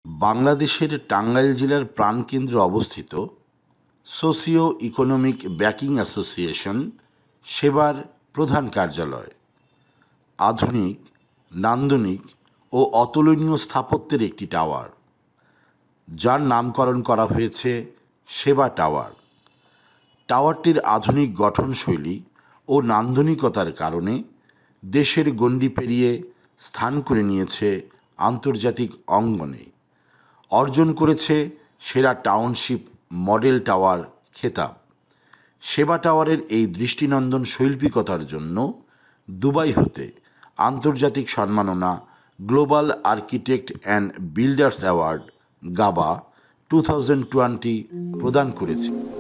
বাংলাদেশের টাঙ্গাইল জেলার প্রাণকেন্দ্রে অবস্থিত সোশিও ইকোনমিক ব্যাকিং অ্যাসোসিয়েশন সেবার প্রধান কার্যালয় আধুনিক, নান্দনিক ও অতুলনীয় স্থাপত্যের একটি টাওয়ার, যার নামকরণ করা হয়েছে সেবা টাওয়ার। টাওয়ারটির আধুনিক গঠনশৈলী ও নান্দনিকতার কারণে দেশের গণ্ডি পেরিয়ে স্থান করে নিয়েছে আন্তর্জাতিক অঙ্গনে, অর্জন করেছে সেরা টাউনশিপ মডেল টাওয়ার খেতাব। সেবা টাওয়ারের এই দৃষ্টিনন্দন শৈল্পিকতার জন্য দুবাই হতে আন্তর্জাতিক সম্মাননা global architect and builders award গাবা 2020 প্রদান করেছে।